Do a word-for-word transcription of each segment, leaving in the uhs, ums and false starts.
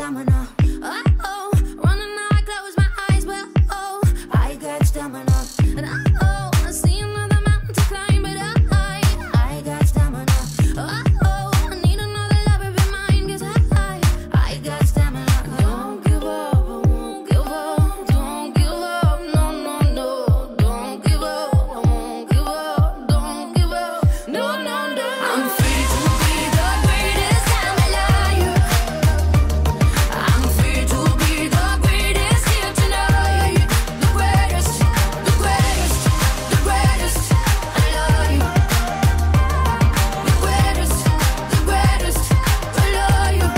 stamina. Oh, oh, running now I close my eyes, but oh, I got stamina. And oh, oh, I see another mountain to climb, but oh, I, I got stamina. Oh, oh, I need another lover be mine, 'cause I, I, I got stamina. Don't give up, I won't give up. Don't give up, no, no, no. Don't give up, I won't give up. Don't give up, no, no, no. I'm free to be the greatest I'm alive. I'm free to be the greatest here tonight. The greatest, the greatest, the greatest. I love you. The greatest, the greatest. I love you.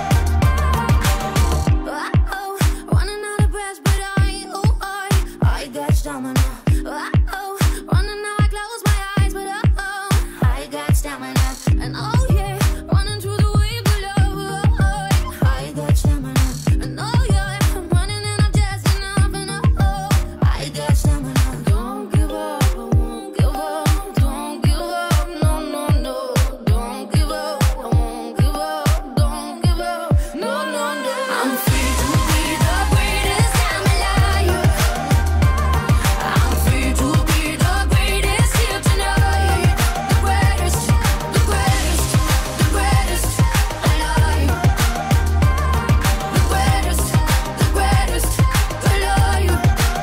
Oh, oh, running out of breath, but I, oh, I, I got stamina. Oh, oh, running now I close my eyes, but oh, oh, I got stamina. And oh yeah, running through the waves of love. Oh, oh, I got stamina. And oh yeah, I'm running and I'm just enough. And oh, oh, I got stamina. Don't give up, I won't give up. Don't give up, no, no, no. Don't give up, I won't give up. Don't give up, no, no, no. I'm free to be the greatest I'm alive. I'm free to be the greatest here tonight. The greatest, the greatest, the greatest. I love you. The greatest, the greatest. I love you.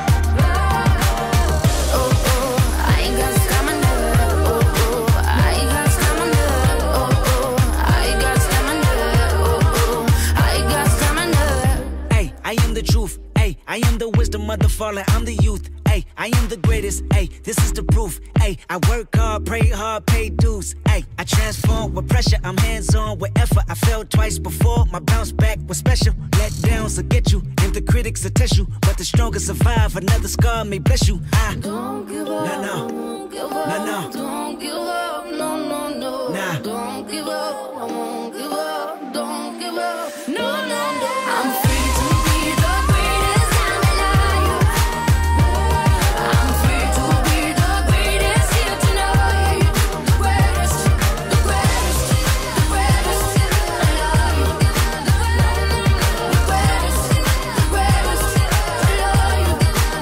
Oh, oh, I got stamina. Oh, oh, I got stamina. Oh, oh, I got stamina. Oh, oh, I got stamina. Ay, I am the truth. Ay, I am the wisdom of the fallen. I'm the youth. Ay, I am the greatest. Ay, this is the proof. Ay, I work hard, pray hard, pay dues. Ay, I transform with pressure. I'm hands-on with effort. I failed twice before. My bounce back was special. Let downs will get you, and the critics will test you. But the strongest survive. Another scar may bless you. I Don't give up, No, no. I won't give up. No, no. Don't give up, no, no, no. Nah. Don't give up, I won't give up. Don't give up, no, no, no. I'm free to be the greatest I'm alive. I'm free to be the greatest here tonight. The greatest, the greatest, the greatest. I love you. The greatest, the greatest. I love you.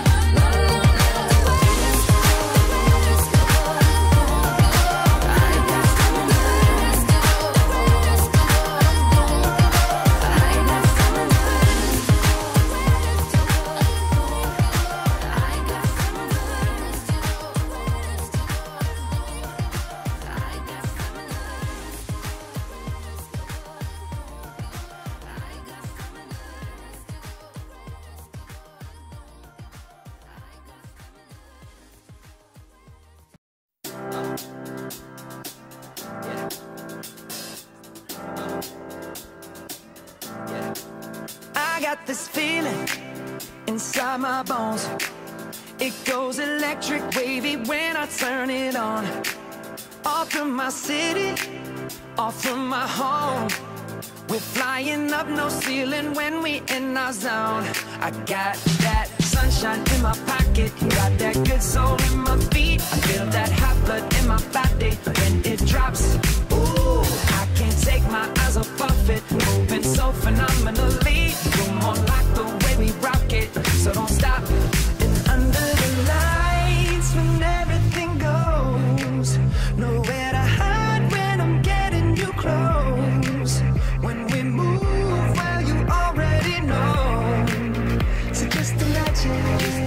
I got this feeling inside my bones. It goes electric wavy when I turn it on. Off from my city, off from my home. We're flying up, no ceiling when we in our zone. I got that sunshine in my pocket, got that good soul in my feet. I feel that hot blood in my body when it drops. Ooh, I can't take my eyes off of it, moving so phenomenally. You're more like the way we rock it, so don't stop. And under the lights, when everything goes, nowhere to hide when I'm getting you close. When we move, well, you already know. So just imagine.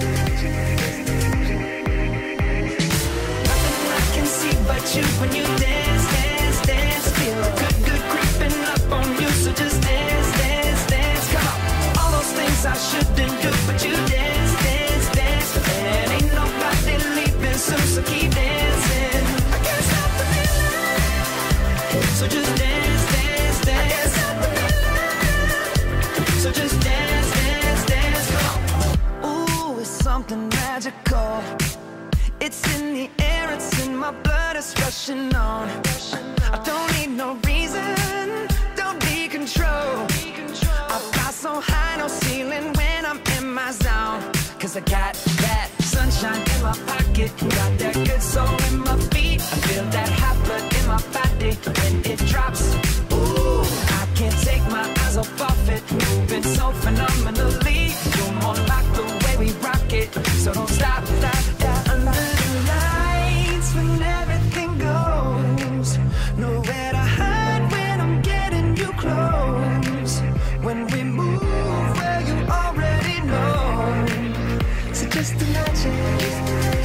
Nothing I can see but you when you dance, dance, dance. Feel good, good creeping up on you. So just dance, dance, dance. Come on. All those things I shouldn't do, but you dance, dance, dance. And ain't nobody leaving soon, so keep dancing. I can't stop the feeling. So just dance, dance, dance. I can't stop the feeling. So just dance, dance, dance. Come on. Ooh, it's something magical. It's in the air, it's in my blood, it's rushing on. I don't need no reason, don't be control. I fly so high, no ceiling when I'm in my zone. Cause I got that sunshine in my pocket, got that good soul in my feet. I feel that hot blood in my body when it drops. Ooh, I can't take my eyes off of it. it, moving so phenomenally. You're more like the way we rock it, so don't stop, stop, stop. Under the lights when everything goes, nowhere to hide when I'm getting you close. When we move, well, you already know, so just imagine.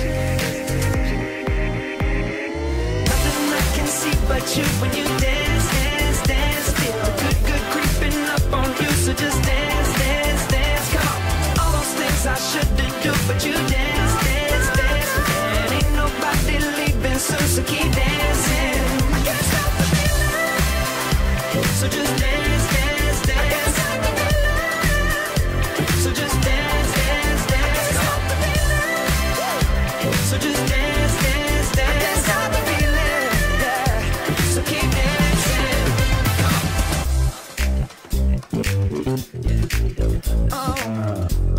Nothing I can see but you when you dance, dance, dance. Feel the good, good creeping up on you, so just dance, dance, dance. Come on, all those things I shouldn't do, but you dance, dance, dance. And ain't nobody leaving soon, so keep dancing. I can't stop the feeling, so just dance, dance, dance. I can't stop the feeling, so just dance, dance, dance. I can't stop the feeling, so just dance, dance, dance. I can't stop the feeling, yeah, so keep dancing. Oh,